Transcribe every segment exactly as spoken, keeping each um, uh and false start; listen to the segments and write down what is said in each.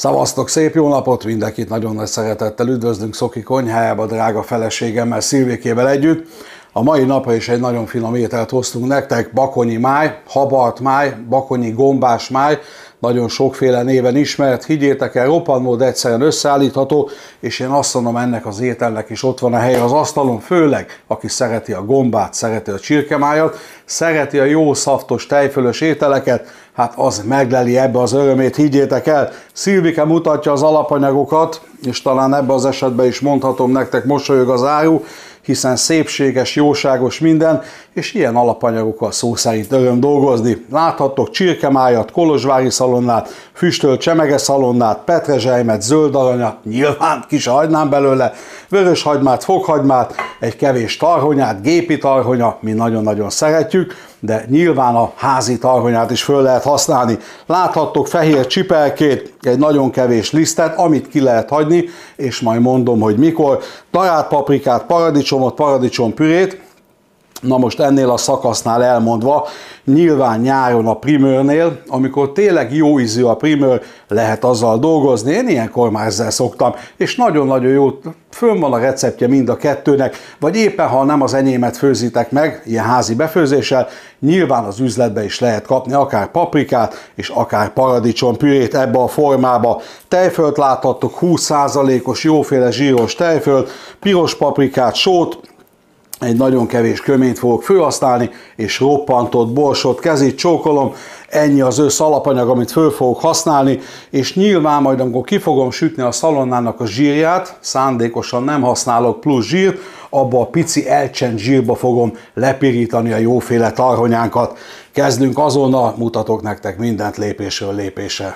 Szavaztok, szép jó napot! Mindenkit nagyon nagy szeretettel üdvözlünk Szoki konyhájába, drága feleségemmel, Szilvikével együtt. A mai napra is egy nagyon finom ételt hoztunk nektek, bakonyi máj, habart máj, bakonyi gombás máj, nagyon sokféle néven ismert, higgyétek el, roppant mód egyszerűen összeállítható, és én azt mondom, ennek az ételnek is ott van a helye az asztalon, főleg aki szereti a gombát, szereti a csirkemájat, szereti a jó szaftos tejfölös ételeket, hát az megleli ebbe az örömét, higgyétek el. Szilvike mutatja az alapanyagokat, és talán ebbe az esetben is mondhatom nektek, mosolyog az áru, hiszen szépséges, jóságos minden, és ilyen alapanyagokkal szó szerint öröm dolgozni. Láthattok csirkemájat, kolozsvári szalonnát, füstölt csemege szalonnát, petrezselymet, zöld aranyat, nyilván ki se hagynám belőle, vörös hagymát, fokhagymát, egy kevés tarhonyát, gépi tarhonya, mi nagyon-nagyon szeretjük, de nyilván a házi tarhonyát is föl lehet használni. Láthattok fehér csipelkét, egy nagyon kevés lisztet, amit ki lehet hagyni, és majd mondom, hogy mikor. Darált paprikát, paradicsomot, paradicsompürét. Na most ennél a szakasznál elmondva, nyilván nyáron a primőrnél, amikor tényleg jó ízű a primőr, lehet azzal dolgozni. Én ilyenkor már ezzel szoktam, és nagyon-nagyon jó, fönn van a receptje mind a kettőnek, vagy éppen ha nem az enyémet főzitek meg, ilyen házi befőzéssel, nyilván az üzletbe is lehet kapni akár paprikát, és akár paradicsompürét ebbe a formába. Tejfölt láthattok, húsz százalékos jóféle zsíros tejfölt, piros paprikát, sót, egy nagyon kevés köményt fogok főhasználni, és roppantott borsot, kezit csókolom, ennyi az össz alapanyag, amit föl fogok használni, és nyilván majd amikor ki fogom sütni a szalonnának a zsírját, szándékosan nem használok plusz zsírt, abba a pici elcsent zsírba fogom lepirítani a jóféle tarhonyánkat. Kezdünk azonnal, mutatok nektek mindent lépésről lépésre.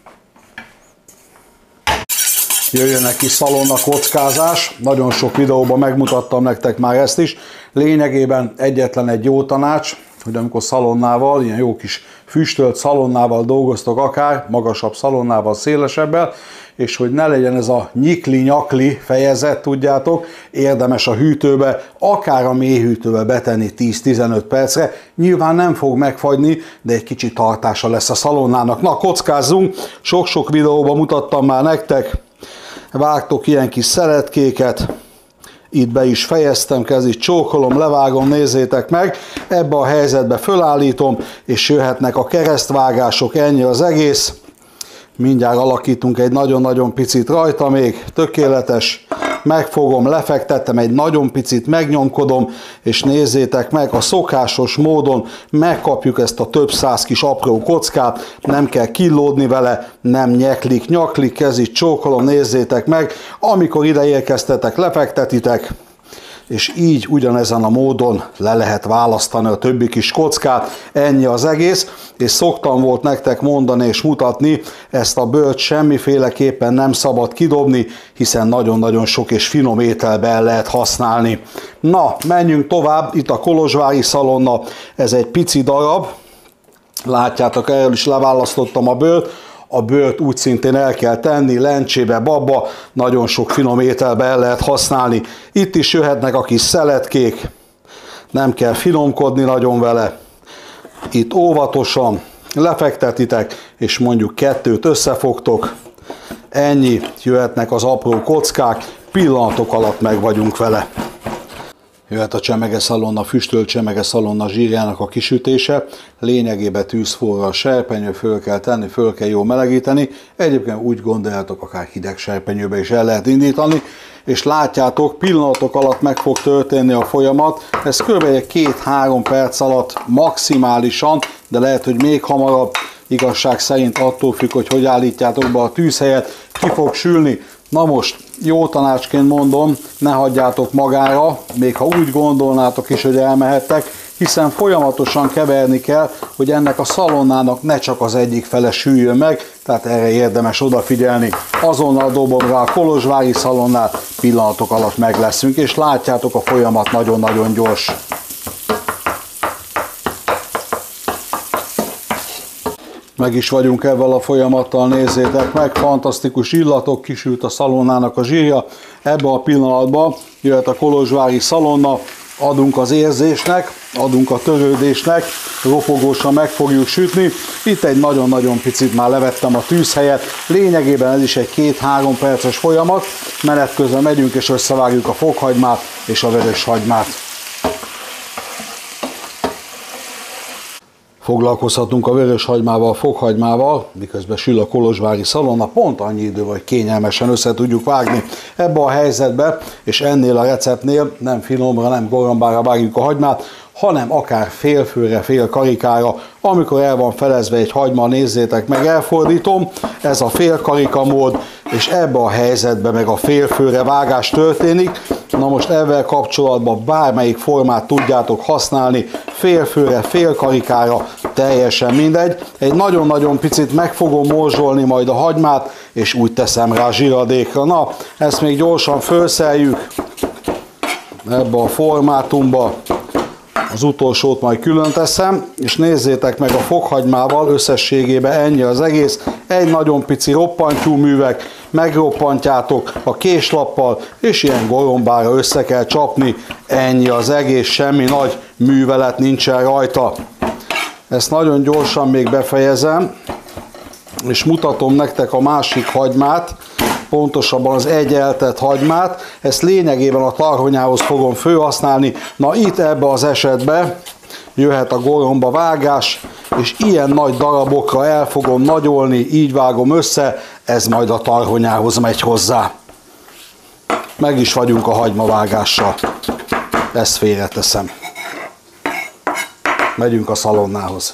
Jöjjön neki szalonna kockázás, nagyon sok videóban megmutattam nektek már ezt is. Lényegében egyetlen egy jó tanács, hogy amikor szalonnával, ilyen jó kis füstölt szalonnával dolgoztok akár, magasabb szalonnával, szélesebbel, és hogy ne legyen ez a nyikli-nyakli fejezet, tudjátok, érdemes a hűtőbe, akár a mélyhűtőbe betenni tíz-tizenöt percre. Nyilván nem fog megfagyni, de egy kicsi tartása lesz a szalonnának. Na, kockázzunk, sok-sok videóban mutattam már nektek. Vágtok ilyen kis szeretkéket, itt be is fejeztem, kezit csókolom, levágom, nézzétek meg, ebbe a helyzetbe fölállítom, és jöhetnek a keresztvágások, ennyi az egész. Mindjárt alakítunk egy nagyon-nagyon picit rajta még, tökéletes, megfogom, lefektettem, egy nagyon picit megnyomkodom, és nézzétek meg, a szokásos módon megkapjuk ezt a több száz kis apró kockát, nem kell killódni vele, nem nyeklik, nyaklik, kezit csókolom, nézzétek meg, amikor ide érkeztetek, lefektetitek, és így ugyanezen a módon le lehet választani a többi kis kockát, ennyi az egész, és szoktam volt nektek mondani és mutatni, ezt a bőrt semmiféleképpen nem szabad kidobni, hiszen nagyon-nagyon sok és finom ételbe el lehet használni. Na, menjünk tovább, itt a kolozsvári szalonna, ez egy pici darab, látjátok, erről is leválasztottam a bőrt. A bőrt úgy szintén el kell tenni, lencsébe, babba, nagyon sok finom ételbe el lehet használni. Itt is jöhetnek a kis szeletkék, nem kell finomkodni nagyon vele. Itt óvatosan lefektetitek, és mondjuk kettőt összefogtok. Ennyi, jöhetnek az apró kockák, pillanatok alatt meg vagyunk vele. Jöhet a csemege szalonna, füstölt csemege szalonna zsírjának a kisütése. Lényegében tűzforra a serpenyő, föl kell tenni, föl kell jól melegíteni. Egyébként úgy gondoljátok, akár hideg serpenyőbe is el lehet indítani. És látjátok, pillanatok alatt meg fog történni a folyamat. Ez kb. két-három perc alatt maximálisan, de lehet, hogy még hamarabb, igazság szerint attól függ, hogy hogy állítjátok be a tűzhelyet, ki fog sülni. Na most, jó tanácsként mondom, ne hagyjátok magára, még ha úgy gondolnátok is, hogy elmehettek, hiszen folyamatosan keverni kell, hogy ennek a szalonnának ne csak az egyik fele süljön meg, tehát erre érdemes odafigyelni. Azonnal dobom rá a kolozsvári szalonnát, pillanatok alatt meg leszünk, és látjátok, a folyamat nagyon-nagyon gyors. Meg is vagyunk ezzel a folyamattal, nézzétek meg, fantasztikus illatok, kisült a szalonnának a zsírja. Ebben a pillanatban jöhet a kolozsvári szalonna, adunk az érzésnek, adunk a törődésnek, ropogósan meg fogjuk sütni. Itt egy nagyon-nagyon picit már levettem a tűzhelyet, lényegében ez is egy két-három perces folyamat, menet közben megyünk és összevágjuk a fokhagymát és a vörös hagymát. Foglalkozhatunk a vörös hagymával, a fokhagymával, miközben sül a kolozsvári szalonna, pont annyi idő, hogy kényelmesen össze tudjuk vágni ebbe a helyzetbe, és ennél a receptnél nem finomra, nem gorambára vágjuk a hagymát, hanem akár félfőre, fél karikára, amikor el van felezve egy hagyma, nézzétek meg, elfordítom, ez a fél karika mód, és ebbe a helyzetben meg a félfőre vágás történik. Na most ezzel kapcsolatban bármelyik formát tudjátok használni, félfőre, fél karikára, teljesen mindegy. Egy nagyon-nagyon picit meg fogom morzsolni majd a hagymát, és úgy teszem rá zsiradékra. Na, ezt még gyorsan felszeljük ebbe a formátumba. Az utolsót majd külön teszem, és nézzétek meg, a fokhagymával összességében ennyi az egész. Egy nagyon pici roppantyú művek, megroppantjátok a késlappal, és ilyen gorombára össze kell csapni. Ennyi az egész, semmi nagy művelet nincsen rajta. Ezt nagyon gyorsan még befejezem, és mutatom nektek a másik hagymát, pontosabban az egy eltett hagymát, ezt lényegében a tarhonyához fogom fölhasználni. Na itt ebbe az esetben jöhet a goromba vágás, és ilyen nagy darabokra el fogom nagyolni, így vágom össze, ez majd a tarhonyához megy hozzá. Meg is vagyunk a hagymavágással. Ezt félreteszem. Megyünk a szalonnához.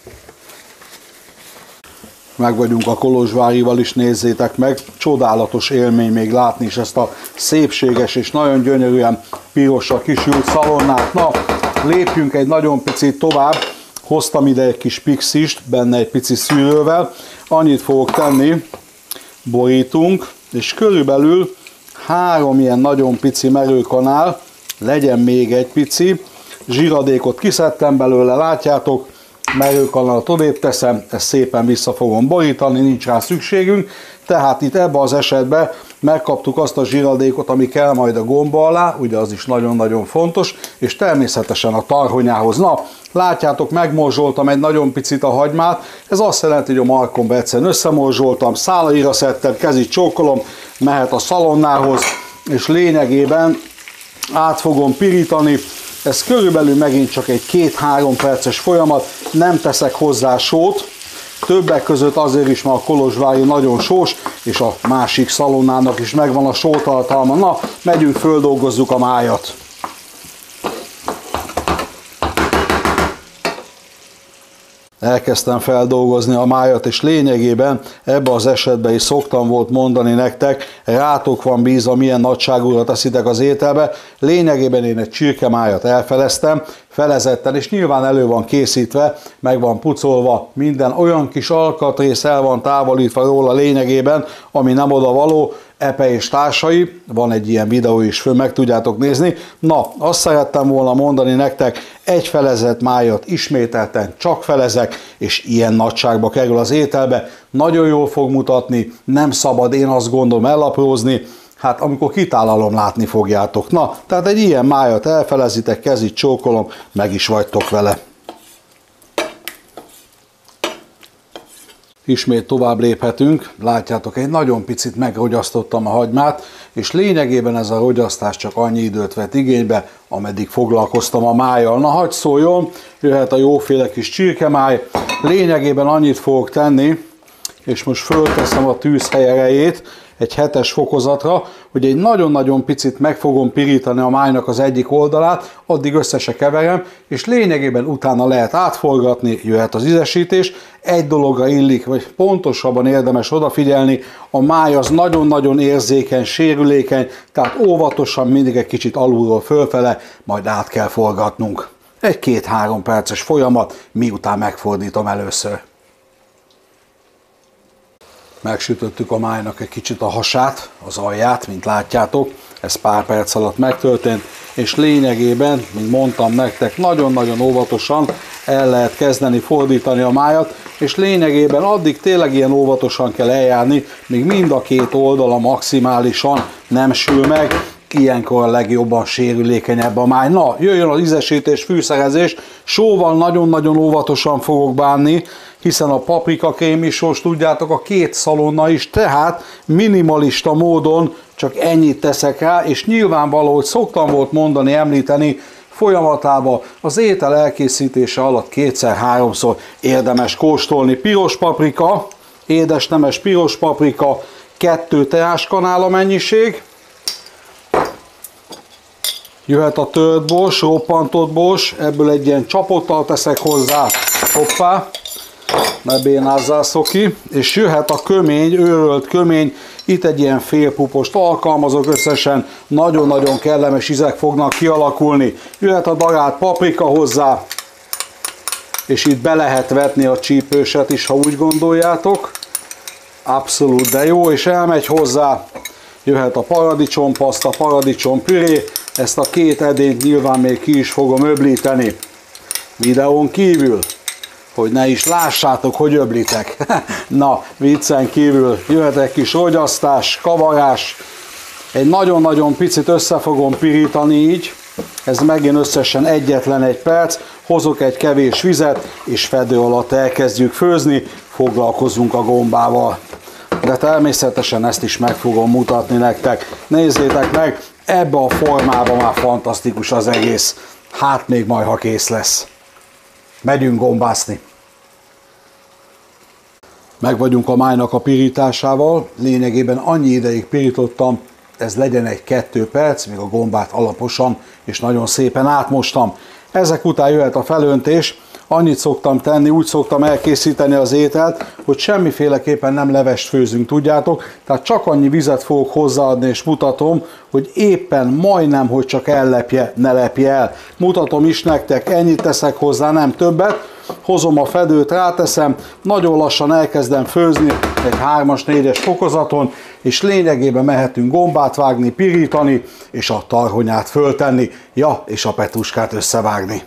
Meg vagyunk a kolozsvárival is, nézzétek meg, csodálatos élmény még látni is ezt a szépséges és nagyon gyönyörűen pirosra kisült szalonnát. Na, lépjünk egy nagyon picit tovább, hoztam ide egy kis pixist, benne egy pici szűrővel, annyit fogok tenni, borítunk, és körülbelül három ilyen nagyon pici merőkanál, legyen még egy pici, zsiradékot kiszedtem belőle, látjátok, merőkanalat odébb teszem, ezt szépen vissza fogom borítani, nincs rá szükségünk, tehát itt ebben az esetben megkaptuk azt a zsiradékot, ami kell majd a gomba alá, ugye az is nagyon-nagyon fontos, és természetesen a tarhonyához. Na, látjátok, megmorzsoltam egy nagyon picit a hagymát, ez azt jelenti, hogy a markomba egyszerűen összemorzsoltam, szálaira szedtem, kezit csókolom, mehet a szalonnához, és lényegében át fogom pirítani. Ez körülbelül megint csak egy két-három perces folyamat, nem teszek hozzá sót, többek között azért is, mert a kolozsvári nagyon sós, és a másik szalonnának is megvan a sótartalma. Na, megyünk, földolgozzuk a májat. Elkezdtem feldolgozni a májat, és lényegében ebben az esetben is szoktam volt mondani nektek, rátok van bízva, milyen nagyságúra teszitek az ételbe. Lényegében én egy csirkemájat elfeleztem, felezetten, és nyilván elő van készítve, meg van pucolva, minden olyan kis alkatrész el van távolítva róla lényegében, ami nem oda való, Epe és társai, van egy ilyen videó is, föl meg tudjátok nézni. Na, azt szerettem volna mondani nektek, egy felezett májat ismételten csak felezek, és ilyen nagyságba kerül az ételbe. Nagyon jól fog mutatni, nem szabad, én azt gondolom, elaprózni. Hát amikor kitálalom, látni fogjátok. Na, tehát egy ilyen májat elfelezitek, kezit csókolom, meg is vagytok vele. Ismét tovább léphetünk, látjátok, egy nagyon picit megrogyasztottam a hagymát, és lényegében ez a rogyasztás csak annyi időt vett igénybe, ameddig foglalkoztam a májjal. Na, hadd szóljon, jöhet a jóféle kis csirkemáj, lényegében annyit fogok tenni, és most fölteszem a tűzhely erejét egy hetes fokozatra, hogy egy nagyon-nagyon picit meg fogom pirítani a májnak az egyik oldalát, addig össze se keverem, és lényegében utána lehet átforgatni, jöhet az ízesítés. Egy dologra illik, vagy pontosabban érdemes odafigyelni, a máj az nagyon-nagyon érzékeny, sérülékeny, tehát óvatosan mindig egy kicsit alulról fölfele, majd át kell forgatnunk. Egy két-három perces folyamat, miután megfordítom először. Megsütöttük a májnak egy kicsit a hasát, az alját, mint látjátok, ez pár perc alatt megtörtént, és lényegében, mint mondtam nektek, nagyon-nagyon óvatosan el lehet kezdeni fordítani a májat, és lényegében addig tényleg ilyen óvatosan kell eljárni, míg mind a két oldala maximálisan nem sül meg, ilyenkor a legjobban sérülékenyebb a máj. Na, jöjjön az ízesítés, fűszerezés. Sóval nagyon-nagyon óvatosan fogok bánni, hiszen a paprika krém is, most tudjátok, a két szalonna is, tehát minimalista módon csak ennyit teszek rá, és nyilvánvaló, hogy szoktam volt mondani, említeni, folyamatában az étel elkészítése alatt kétszer-háromszor érdemes kóstolni. Piros paprika, édesnemes piros paprika, kettő teáskanál a mennyiség. Jöhet a tört bors, roppantott bors, ebből egy ilyen csapottal teszek hozzá, hoppá, ne bénázzál Szoki, és jöhet a kömény, őrölt kömény, itt egy ilyen félpupost alkalmazok összesen, nagyon-nagyon kellemes ízek fognak kialakulni. Jöhet a darált paprika hozzá, és itt be lehet vetni a csípőset is, ha úgy gondoljátok. Abszolút, de jó, és elmegy hozzá, jöhet a paradicsompaszta, paradicsompüré, ezt a két edényt nyilván még ki is fogom öblíteni videón kívül, hogy ne is lássátok, hogy öblítek. Na, viccen kívül jöhet egy kis rogyasztás, kavarás, egy nagyon-nagyon picit össze fogom pirítani így, ez megint összesen egyetlen egy perc, hozok egy kevés vizet, és fedő alatt elkezdjük főzni, foglalkozunk a gombával. De természetesen ezt is meg fogom mutatni nektek. Nézzétek meg, ebbe a formában már fantasztikus az egész. Hát még majd, ha kész lesz. Megyünk gombászni. Meg vagyunk a májnak a pirításával. Lényegében annyi ideig pirítottam, ez legyen egy kettő perc, míg a gombát alaposan és nagyon szépen átmostam. Ezek után jöhet a felöntés. Annyit szoktam tenni, úgy szoktam elkészíteni az ételt, hogy semmiféleképpen nem levest főzünk, tudjátok? Tehát csak annyi vizet fogok hozzáadni, és mutatom, hogy éppen majdnem, hogy csak ellepje, ne lepje el. Mutatom is nektek, ennyit teszek hozzá, nem többet. Hozom a fedőt, ráteszem, nagyon lassan elkezdem főzni egy hármas, négyes fokozaton, és lényegében mehetünk gombát vágni, pirítani, és a tarhonyát föltenni, ja, és a petruskát összevágni.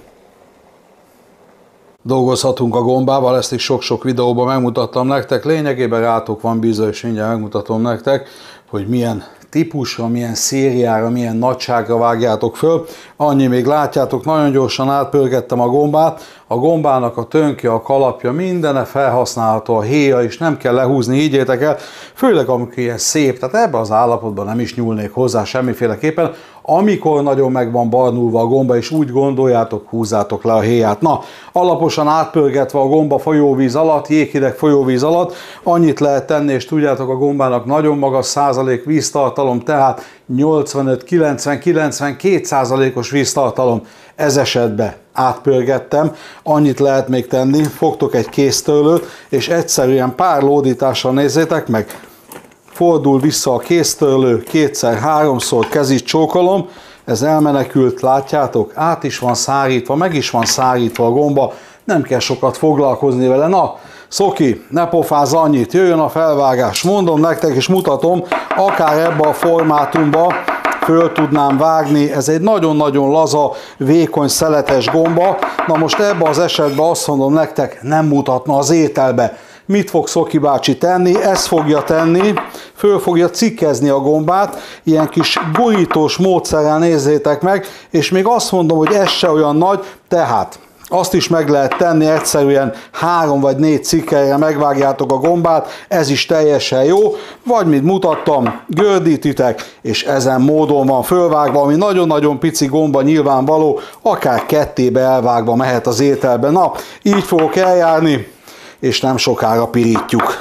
Dolgozhatunk a gombával, ezt is sok-sok videóban megmutattam nektek, lényegében rátok van bízva, és mindjárt megmutatom nektek, hogy milyen típusra, milyen szériára, milyen nagyságra vágjátok föl. Annyi még látjátok, nagyon gyorsan átpörgettem a gombát, a gombának a tönkje, a kalapja, mindene felhasználható, a héja is, nem kell lehúzni, higgyétek el, főleg amikor ilyen szép, tehát ebben az állapotban nem is nyúlnék hozzá semmiféleképpen. Amikor nagyon meg van barnulva a gomba, és úgy gondoljátok, húzzátok le a héját. Na, alaposan átpörgetve a gomba folyóvíz alatt, jéghideg folyóvíz alatt, annyit lehet tenni, és tudjátok, a gombának nagyon magas százalék víztartalom, tehát nyolcvanöt, kilencven, kilencvenkét százalékos víztartalom. Ez esetben átpörgettem, annyit lehet még tenni, fogtok egy kéztörlőt, és egyszerűen pár lódítással nézzétek meg, fordul vissza a kéztörlő, kétszer-háromszor kezit csókolom, ez elmenekült, látjátok, át is van szárítva, meg is van szárítva a gomba, nem kell sokat foglalkozni vele. Na, Szoki, ne pofázz annyit, jöjjön a felvágás, mondom nektek és mutatom, akár ebbe a formátumba föl tudnám vágni, ez egy nagyon-nagyon laza, vékony, szeletes gomba. Na most ebbe az esetben azt mondom nektek, nem mutatna az ételbe. Mit fog Szoki bácsi tenni? Ezt fogja tenni, föl fogja cikkezni a gombát, ilyen kis gurítós módszerrel nézzétek meg, és még azt mondom, hogy ez se olyan nagy, tehát azt is meg lehet tenni, egyszerűen három vagy négy cikkelre megvágjátok a gombát, ez is teljesen jó, vagy mint mutattam, gördítitek, és ezen módon van fölvágva, ami nagyon-nagyon pici gomba nyilvánvaló, akár kettébe elvágva mehet az ételbe. Na, így fogok eljárni, és nem sokára pirítjuk.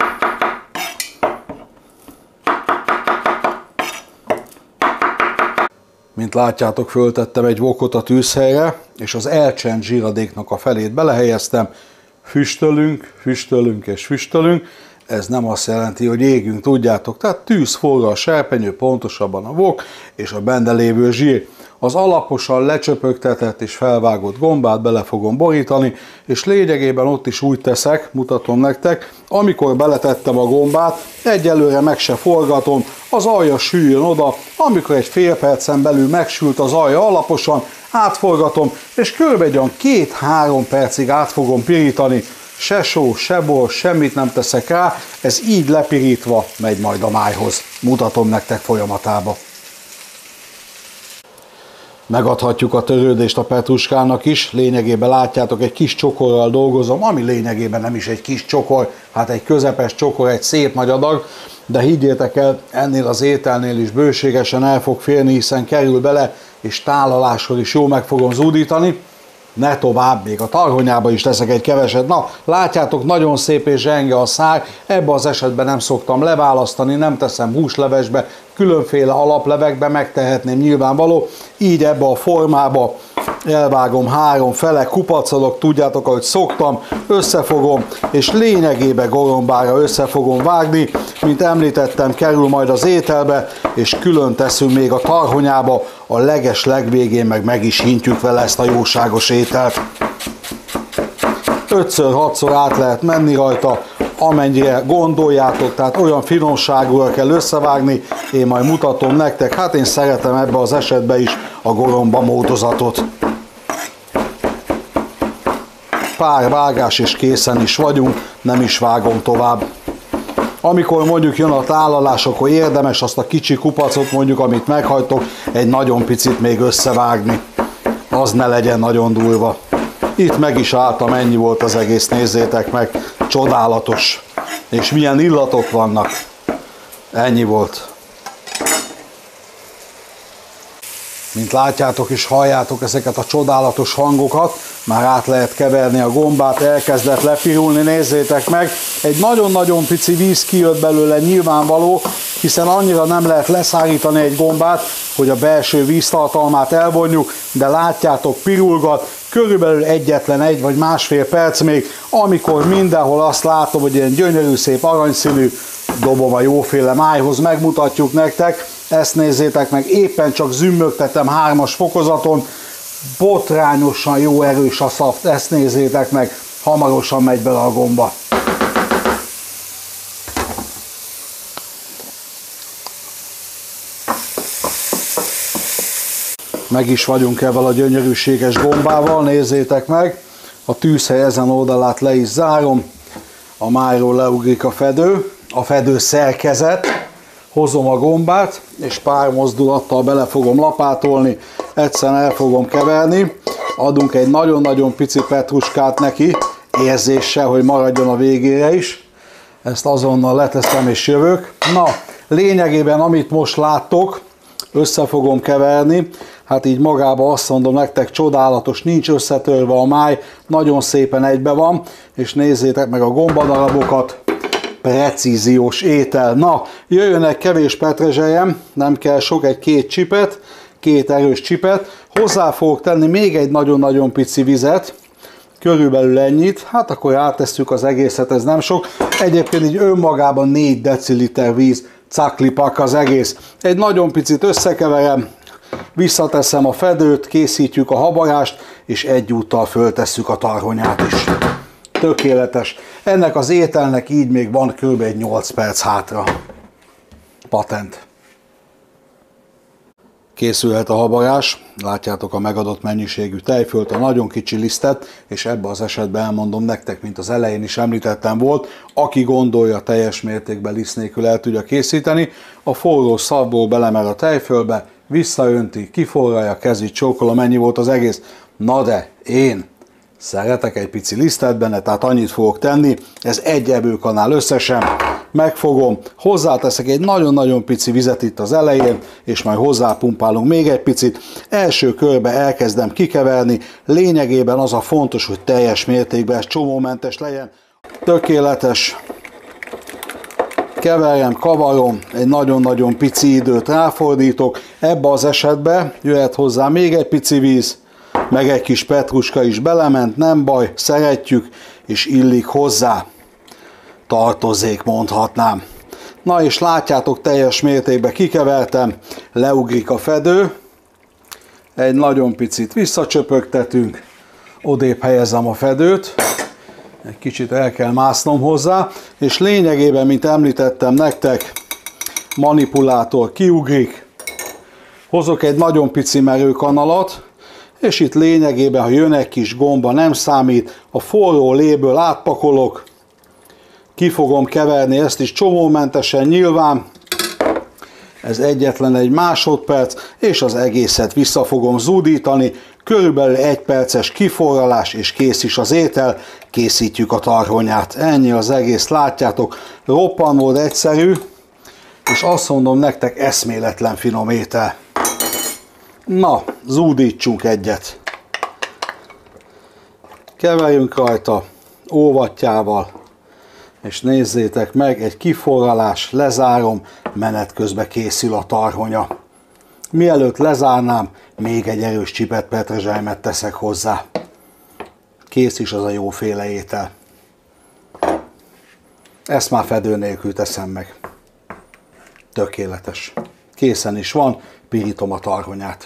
Mint látjátok, föltettem egy vokot a tűzhelyre, és az elcsent zsíradéknak a felét belehelyeztem. Füstölünk, füstölünk és füstölünk. Ez nem azt jelenti, hogy égünk, tudjátok. Tehát tűz forra a serpenyő, pontosabban a vok és a benne lévő zsír. Az alaposan lecsöpögtetett és felvágott gombát bele fogom borítani, és lényegében ott is úgy teszek, mutatom nektek, amikor beletettem a gombát, egyelőre meg se forgatom, az alja süljön oda, amikor egy fél percen belül megsült az alja alaposan, átforgatom, és kb. két-három percig át fogom pirítani, se só, se bor, semmit nem teszek rá, ez így lepirítva megy majd a májhoz. Mutatom nektek folyamatába. Megadhatjuk a törődést a petruskának is, lényegében látjátok, egy kis csokorral dolgozom, ami lényegében nem is egy kis csokor, hát egy közepes csokor, egy szép nagy adag, de higgyétek el, ennél az ételnél is bőségesen el fog férni, hiszen kerül bele, és tálaláskor is jól meg fogom zúdítani. Ne tovább, még a tarhonyába is teszek egy keveset. Na, látjátok, nagyon szép és zsenge a szár, ebben az esetben nem szoktam leválasztani, nem teszem húslevesbe, különféle alaplevekbe megtehetném nyilvánvaló, így ebbe a formába elvágom három fele, kupacolok, tudjátok, ahogy szoktam, összefogom, és lényegében gorombára össze fogom vágni, mint említettem, kerül majd az ételbe, és külön teszünk még a tarhonyába, a leges legvégén meg meg is hintjük vele ezt a jóságos ételt. ötször-hatszor át lehet menni rajta, amennyire gondoljátok, tehát olyan finomságúra kell összevágni, én majd mutatom nektek, hát én szeretem ebbe az esetben is a goromba módozatot. Pár vágás és készen is vagyunk, nem is vágom tovább. Amikor mondjuk jön a tálalás, akkor érdemes azt a kicsi kupacot mondjuk, amit meghajtok, egy nagyon picit még összevágni. Az ne legyen nagyon durva. Itt meg is álltam, ennyi volt az egész, nézzétek meg, csodálatos. És milyen illatok vannak. Ennyi volt. Mint látjátok és halljátok ezeket a csodálatos hangokat, már át lehet keverni a gombát, elkezdett lepirulni, nézzétek meg. Egy nagyon-nagyon pici víz kijött belőle nyilvánvaló, hiszen annyira nem lehet leszárítani egy gombát, hogy a belső víztartalmát elvonjuk, de látjátok, pirulgat, körülbelül egyetlen egy vagy másfél perc még, amikor mindenhol azt látom, hogy ilyen gyönyörű, szép aranyszínű, dobom a jóféle májhoz, megmutatjuk nektek. Ezt nézzétek meg, éppen csak zümmögtetem hármas fokozaton, botrányosan jó erős a szaft, ezt nézzétek meg, hamarosan megy bele a gomba. Meg is vagyunk ezzel a gyönyörűséges gombával, nézzétek meg, a tűzhely ezen oldalát le is zárom, a májról leugrik a fedő, a fedő szerkezet, hozom a gombát, és pár mozdulattal bele fogom lapátolni, egyszerűen el fogom keverni, adunk egy nagyon-nagyon pici petruskát neki, érzéssel, hogy maradjon a végére is. Ezt azonnal leteszem és jövök. Na, lényegében amit most láttok, össze fogom keverni, hát így magában azt mondom nektek, csodálatos, nincs összetörve a máj, nagyon szépen egybe van, és nézzétek meg a gombadarabokat, precíziós étel. Na, jöjjön egy kevés petrezselyem, nem kell sok, egy két csipet, két erős csipet, hozzá fogok tenni még egy nagyon-nagyon pici vizet, körülbelül ennyit, hát akkor áttesszük az egészet, ez nem sok. Egyébként így önmagában négy deciliter víz, caklipak az egész. Egy nagyon picit összekeverem, visszateszem a fedőt, készítjük a habarást, és egyúttal föltesszük a tarhonyát is. Tökéletes. Ennek az ételnek így még van kb. nyolc perc hátra. Patent. Készülhet a habarás, látjátok a megadott mennyiségű tejfölt, a nagyon kicsi lisztet, és ebbe az esetben elmondom nektek, mint az elején is említettem volt, aki gondolja, teljes mértékben liszt nélkül el tudja készíteni, a forró szavból belemer a tejfölbe, visszaönti, kiforralja, kezit csókolom, ennyi volt az egész. Na de én szeretek egy pici lisztet benne, tehát annyit fogok tenni, ez egy evőkanál összesen, megfogom, hozzáteszek egy nagyon-nagyon pici vizet itt az elején, és majd hozzápumpálunk még egy picit. Első körbe elkezdem kikeverni, lényegében az a fontos, hogy teljes mértékben ez csomómentes legyen. Tökéletes. Keverjem, kavarom, egy nagyon-nagyon pici időt ráfordítok, ebbe az esetben jöhet hozzá még egy pici víz, meg egy kis petruska is belement, nem baj, szeretjük, és illik hozzá. Tartozék, mondhatnám. Na és látjátok, teljes mértékben kikevertem, leugrik a fedő, egy nagyon picit visszacsöpögtetünk, odébb helyezem a fedőt, egy kicsit el kell másznom hozzá, és lényegében, mint említettem nektek, manipulátor kiugrik, hozok egy nagyon pici merőkanalat, és itt lényegében, ha jön egy kis gomba, nem számít, a forró léből átpakolok, ki fogom keverni ezt is csomómentesen nyilván, Ez egyetlen egy másodperc, és az egészet vissza fogom zúdítani. Körülbelül egy perces kiforralás, és kész is az étel. Készítjük a tarhonyát. Ennyi az egész, látjátok, roppant egyszerű, és azt mondom nektek, eszméletlen finom étel. Na, zúdítsunk egyet. Keverjünk rajta óvattyával, és nézzétek meg, egy kiforralás, lezárom, menet közben készül a tarhonya. Mielőtt lezárnám, még egy erős csipet petrezselymet teszek hozzá. Kész is az a jóféle étel. Ezt már fedő nélkül teszem meg. Tökéletes. Készen is van, pirítom a tarhonyát.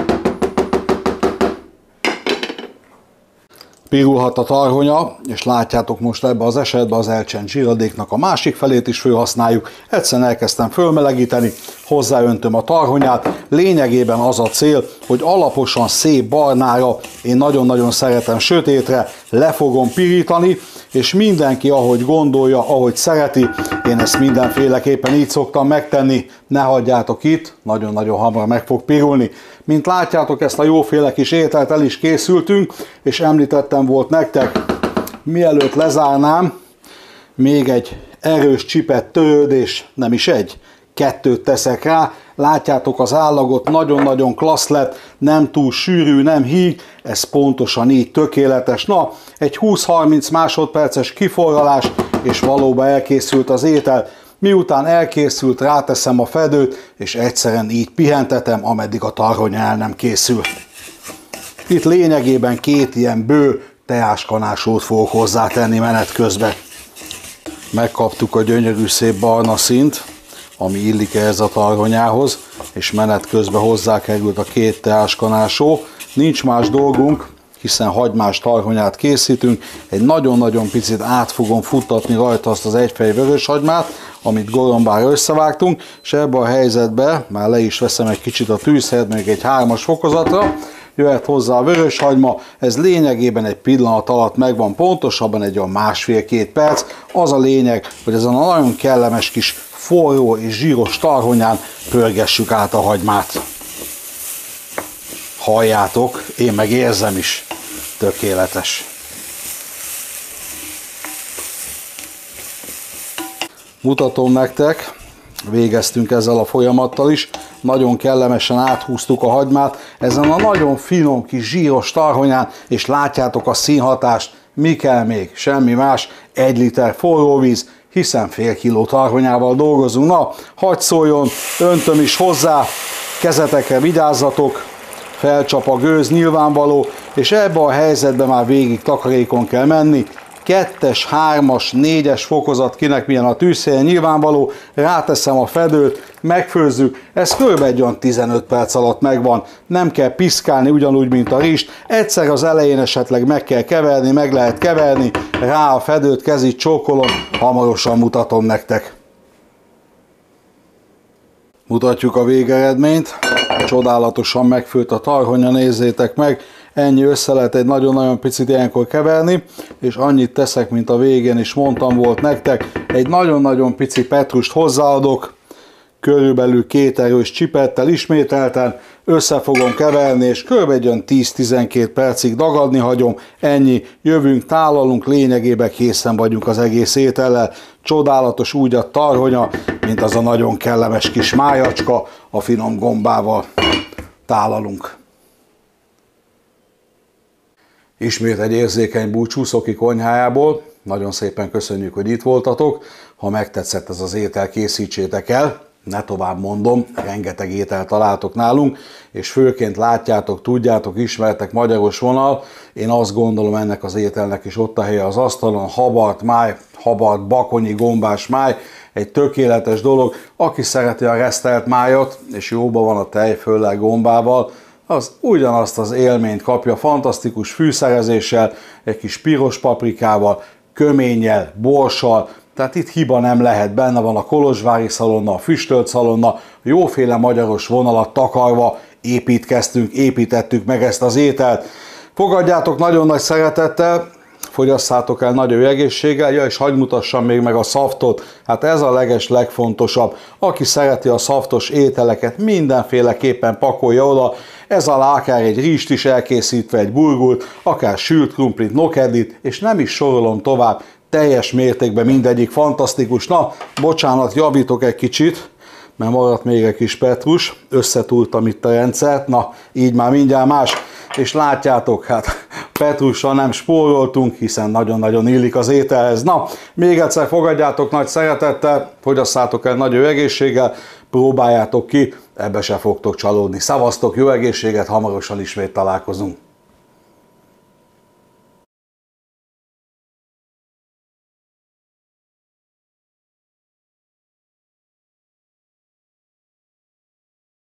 Pirulhat a tarhonya, és látjátok, most ebben az esetben az elcsent zsíradéknak a másik felét is felhasználjuk. Egyszerűen elkezdtem fölmelegíteni, hozzáöntöm a tarhonyát. Lényegében az a cél, hogy alaposan szép barnára, én nagyon-nagyon szeretem sötétre, le fogom pirítani, és mindenki ahogy gondolja, ahogy szereti, én ezt mindenféleképpen így szoktam megtenni, ne hagyjátok itt, nagyon-nagyon hamar meg fog pirulni. Mint látjátok, ezt a jóféle kis ételt el is készültünk, és említettem volt nektek, mielőtt lezárnám, még egy erős csipet törődés, nem is egy, kettőt teszek rá. Látjátok az állagot, nagyon-nagyon klassz lett, nem túl sűrű, nem híg, ez pontosan így tökéletes. Na, egy húsz-harminc másodperces kiforralás, és valóban elkészült az étel. Miután elkészült, ráteszem a fedőt, és egyszerűen így pihentetem, ameddig a tarhonya el nem készül. Itt lényegében két ilyen bő teáskanásót fogok hozzátenni menet közben. Megkaptuk a gyönyörű szép barna színt, ami illik ehhez a tarhonyához, és menet közben hozzákerült a két teáskanásó. Nincs más dolgunk, hiszen hagymás tarhonyát készítünk. Egy nagyon-nagyon picit át fogom futtatni rajta azt az egyfej vöröshagymát, amit gorombára összevágtunk, és ebben a helyzetben már le is veszem egy kicsit a tűzhelyet, még egy hármas fokozatra, jöhet hozzá a vöröshagyma, ez lényegében egy pillanat alatt megvan, pontosabban egy olyan másfél-két perc. Az a lényeg, hogy ezen a nagyon kellemes kis forró és zsíros tarhonyán pörgessük át a hagymát. Halljátok, én meg érzem is. Tökéletes. Mutatom nektek, végeztünk ezzel a folyamattal is, nagyon kellemesen áthúztuk a hagymát ezen a nagyon finom kis zsíros tarhonyán, és látjátok a színhatást, mi kell még, semmi más, egy liter forró víz, hiszen fél kiló tarhonyával dolgozunk. Na, hadd szóljon, öntöm is hozzá, kezetekre vigyázzatok, felcsap a gőz, nyilvánvaló, és ebbe a helyzetben már végig takarékon kell menni. Kettes, hármas, négyes fokozat, kinek milyen a tűzhelye, nyilvánvaló, ráteszem a fedőt, megfőzzük, ez kb. Egy olyan tizenöt perc alatt megvan, nem kell piszkálni ugyanúgy, mint a rizst, egyszer az elején esetleg meg kell keverni, meg lehet keverni, rá a fedőt, kezit csókolom, hamarosan mutatom nektek. Mutatjuk a végeredményt, csodálatosan megfőtt a tarhonya, nézzétek meg, ennyi össze lehet egy nagyon-nagyon picit ilyenkor keverni, és annyit teszek, mint a végén is mondtam volt nektek, egy nagyon-nagyon pici petrust hozzáadok, körülbelül két erős csipettel ismételten, össze fogom keverni, és kb. Egy olyan tíz-tizenkét percig dagadni hagyom, ennyi, jövünk, tálalunk, lényegében készen vagyunk az egész étellel, csodálatos úgy a tarhonya, mint az a nagyon kellemes kis májacska, a finom gombával. Tálalunk. Ismét egy érzékeny búcsú Szoki konyhájából. Nagyon szépen köszönjük, hogy itt voltatok. Ha megtetszett ez az étel, készítsétek el. Ne tovább mondom, rengeteg étel találtok nálunk, és főként látjátok, tudjátok, ismertek magyaros vonal. Én azt gondolom, ennek az ételnek is ott a helye az asztalon, habart máj, habart bakonyi gombás máj, egy tökéletes dolog. Aki szereti a resztelt májat, és jóban van a tej föllel gombával, az ugyanazt az élményt kapja, fantasztikus fűszerezéssel, egy kis piros paprikával, köménnyel, borssal, tehát itt hiba nem lehet, benne van a kolozsvári szalonna, a füstölt szalonna, a jóféle magyaros vonalat takarva építkeztünk, építettük meg ezt az ételt. Fogadjátok nagyon nagy szeretettel, fogyasszátok el nagyon jó egészséggel, ja, és hadd mutassam még meg a szaftot, hát ez a leges legfontosabb. Aki szereti a szaftos ételeket, mindenféleképpen pakolja oda, ez alá akár egy rizst is elkészítve, egy burgult, akár sült krumplit, nokedlit, és nem is sorolom tovább, teljes mértékben mindegyik fantasztikus. Na, bocsánat, javítok egy kicsit, mert maradt még egy kis petrus, összetúrtam itt a rendszert, na, így már mindjárt más, és látjátok, hát petrussal nem spóroltunk, hiszen nagyon-nagyon illik az ételhez. Na, még egyszer fogadjátok nagy szeretettel, fogyasszátok el nagyon jó egészséggel, próbáljátok ki, ebbe se fogtok csalódni. Szavaztok, jó egészséget, hamarosan ismét találkozunk.